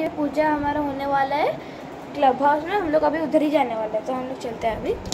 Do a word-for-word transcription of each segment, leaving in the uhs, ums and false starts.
ये पूजा हमारा होने वाला है क्लब हाउस में। हम लोग अभी उधर ही जाने वाले हैं, तो हम लोग चलते हैं अभी।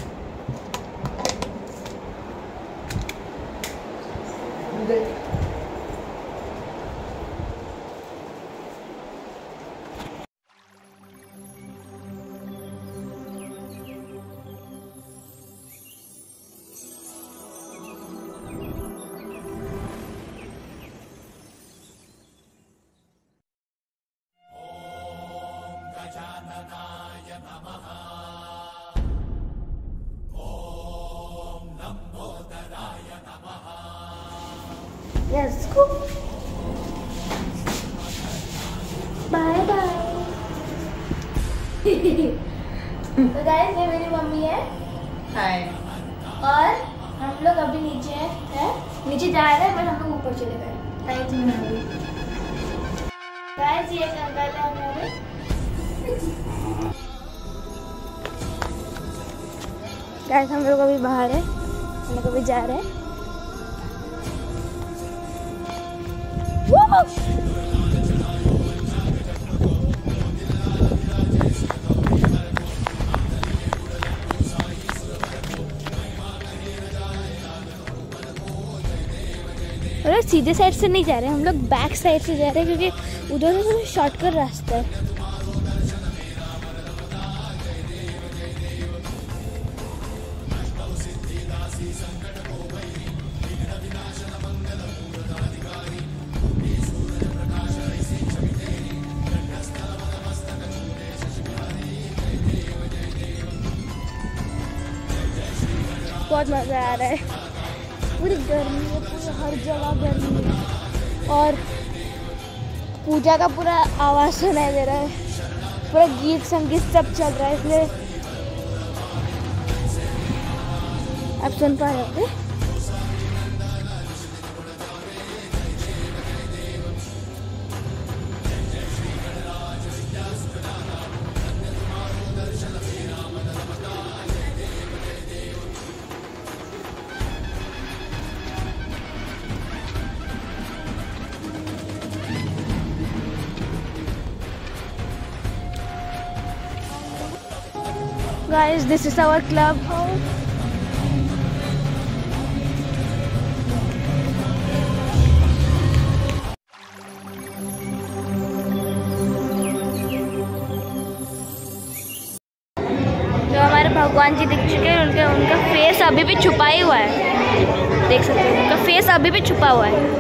Let's go. Bye bye. तो गाइस ये मेरी मम्मी है। हाय। और हम लोग अभी नीचे हैं, नीचे जा रहे हैं, बट हम लोग ऊपर चले गए। गाइस ये एक अंकल है हमारे। गाइस हम लोग अभी बाहर है, हम लोग अभी जा रहे हैं। अरे सीधे साइड से नहीं जा रहे, हम लोग बैक साइड से जा रहे हैं, क्योंकि उधर से शॉर्टकट रास्ता है। बहुत मज़ा आ रहा है। पूरी गर्मी है, पूरी हर जगह गर्मी है, और पूजा का पूरा आवाज़ सुनाई दे रहा है, पूरा गीत संगीत सब चल रहा है, इसलिए आप सुन पा रहे होंगे। Guys, this is our club house. जो हमारे भगवान जी दिख चुके हैं, उनके उनका फेस अभी भी छुपा ही हुआ है, देख सकते हैं उनका फेस अभी भी छुपा हुआ है।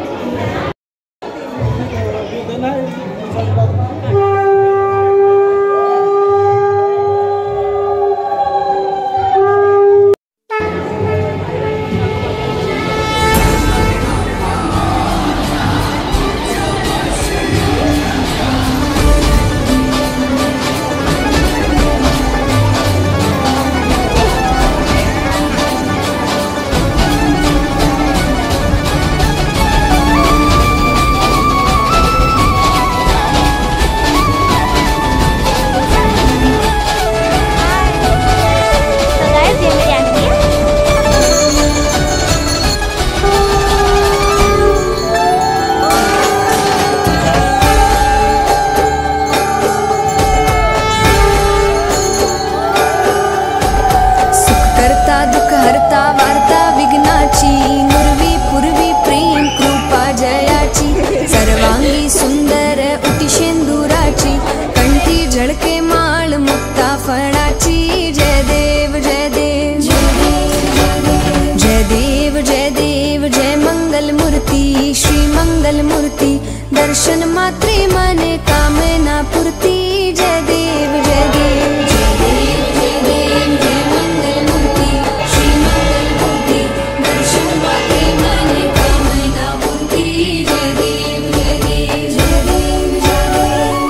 दर्शन मात्रे माने कामना पूर्ति। जय देव जय देव जय देव जय देव जय मंगल मूर्ति श्री मंगल मूर्ति। दर्शन मात्रे माने कामना पूर्ति। जय देव जय देव जय देव जय देव।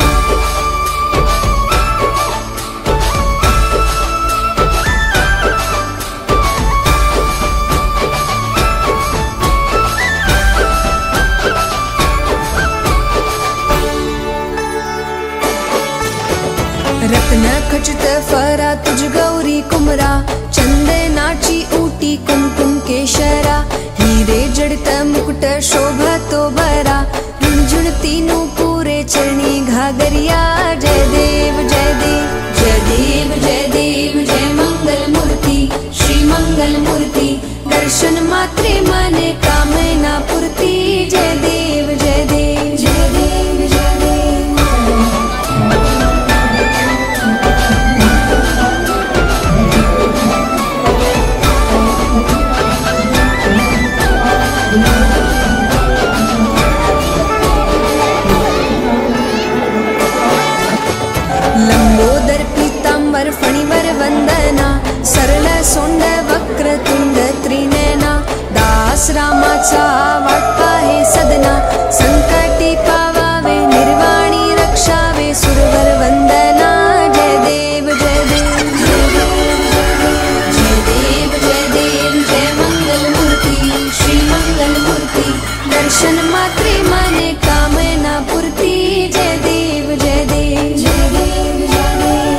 रत्न खचित फरा तुझ गौरी कुमरा। चंदनाची ऊटी कुमकुम केशरा। हीरे जड़ित मुकुट शोभतो बरा। झुणझुण तीनू पूरे चरणी घाघरिया। जय देव जय देव जय देव जय देव जय मंगल मूर्ति श्री मंगल मूर्ति। दर्शन मात्रे माने कामना पूर्ति। जय देव जय देव जय देव जय देव। लंबोदर पीतांबर फणिवर वंदना। सरळ सोंड वक्र तुंड त्रिनयना। दास रामाचा वाटपा हे सदना। संकटी पावावे निर्वाणी रक्षावे सुरवर वंदना। जय देव जय देव जय देव जय देव जय मंगल मूर्ति श्री मंगल मूर्ति। दर्शन मात्रे माने कामना पूर्ति। जय देव जय देव जय देव जय देव।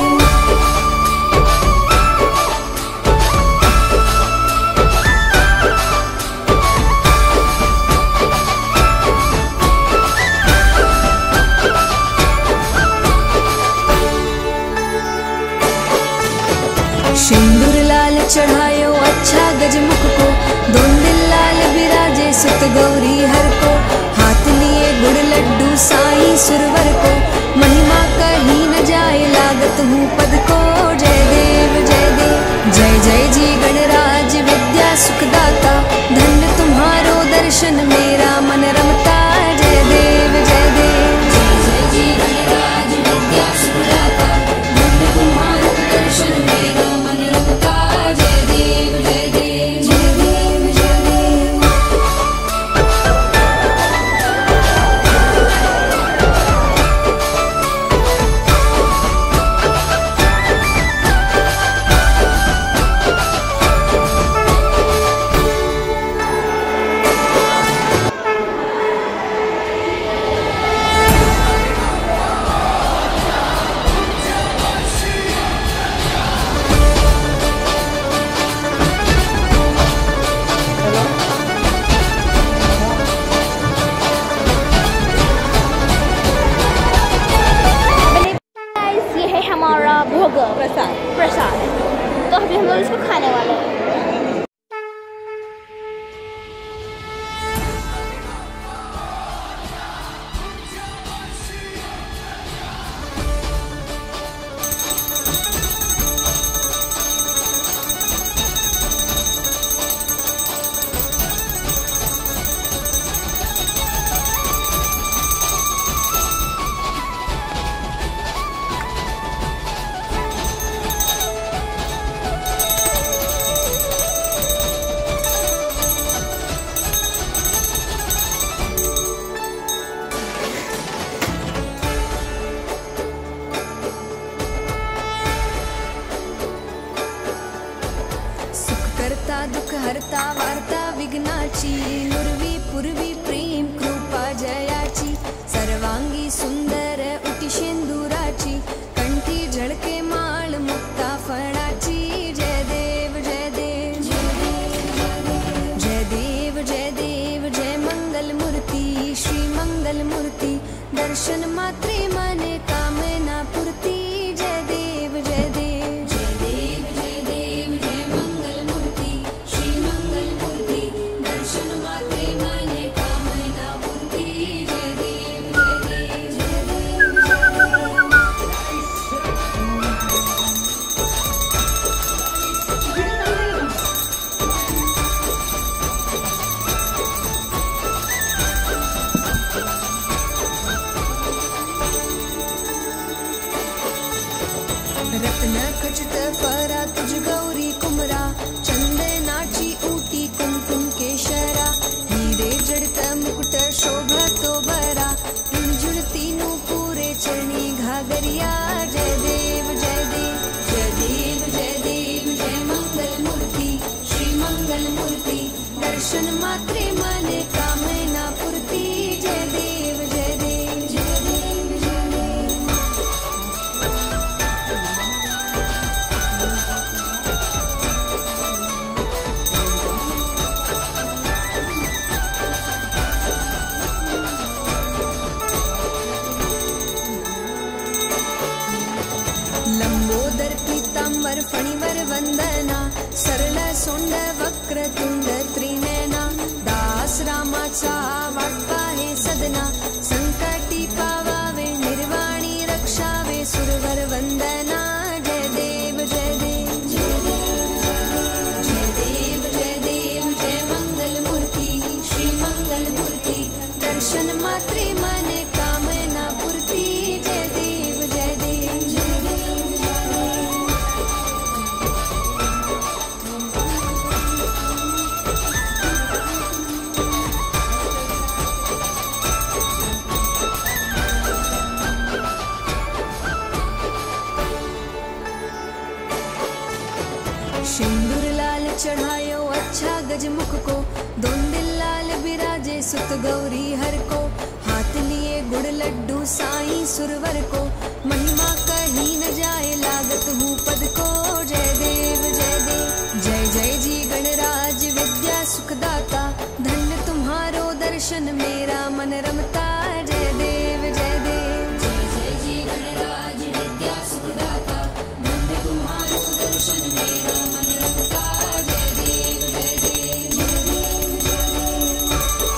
सिंदूर लाल चढ़ायो अच्छा गजमुख को। दोन दिल लाल बिराजे सुत गौरी हर को। हाथ लिए गुड़ लड्डू साई सुरवर को। महिमा कहीं न जाए लागत हूँ पद को। जय देव जय देव जय जय जी गणराज विद्या सुखदाता। धन्य तुम्हारो दर्शन मेरा मन रमता। जय देव जय देव जय जय जी गणराज विद्या सुखदाता। धन्य तुम्हारो दर्शन मेरा मन रमता। जय देव जय देव जय देव जय देव। ये है हमारा भोग प्रसाद प्रसाद तो अभी हम लोग इसको खाने वाले हैं। दुख हरता वार्ता विघ्नाची। नुरवी पूर्वी प्रेम कृपा जयाची। सर्वांगी सुंदर उटी शेंदुराची। कंठी झळके माळ मुक्ता फळाची। जय देव जय देव जय देव जय देव जय मंगल मूर्ति श्री मंगल मूर्ति। दर्शन मात्रे माने कामना पूर्ति। जय देव जय देव जय देव जय देव जय मंगल मूर्ति श्री मंगल मूर्ति। दर्शन मात्रे माने कामना पूर्ति। जय देव जय देव जय देव जय रत्न खचित फरा तुझ गौरी कुमरा। चंदनाची ऊटी कुमकुम केशरा। हीरे जड़त मुकुट शोभतो बरा। झुलती नूपुरे चरणी घाघरिया। जय देव जय देव जय देव जय देव जय मंगल मूर्ति श्री मंगल मूर्ति। दर्शन मात्रे माने कामना पूर्ति। जय देव जय देव जय देव जय देव। दिगंबर फणिवर वंदना, सरळ सोंड वक्रतुंड त्रिनयना, दास रामाचा वाटपा हे सदना, संकटी पावावे निर्वाणी रक्षावे सुरवर वंदना, जय देव जय देव जय देव जय देव जय देव जय मंगल मूर्ति श्री मंगल मूर्ति, दर्शन मात्रे मने कामना पूर्ति, जय देव जय देव जय देव जय देव। सिंदूर लाल चढ़ायो अच्छा गजमुख को, दोन दिल लाल बिराजे सुत गौरी हर को, हाथ लिए गुड़ लड्डू साईं सुरवर को, महिमा कहीं न जाए लागत हूँ पद को, जय देव जय देव जय जय जी गणराज विद्या सुखदाता, धन्य तुम्हारो दर्शन मेरा मन रमता, जय देव जय देव जय जय जी गणराज विद्या सुखदाता, धन्य तुम्हारो दर्शन मेरा मन रमता, जय देव जय देव जय देव जय देव।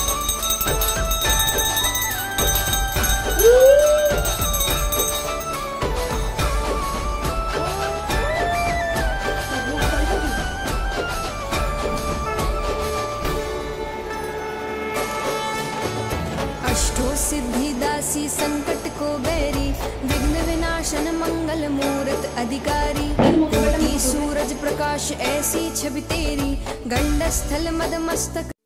अष्टो सिद्धि दासी संकट को बैरी, विघ्न विनाशन मंगल मूरत अधिकारी, कोटि सूरज प्रकाश ऐसी छवि तेरी, गंड स्थल मद मस्तक